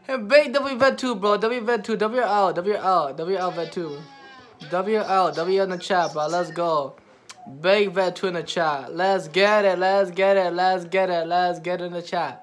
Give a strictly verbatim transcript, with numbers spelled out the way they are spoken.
Hey, big W vet two, bro. W vet two. W L. W L. W L vet two. W L. W in the chat, bro. Let's go. Big vet two in the chat. Let's get it. Let's get it. Let's get it. Let's get it in the chat.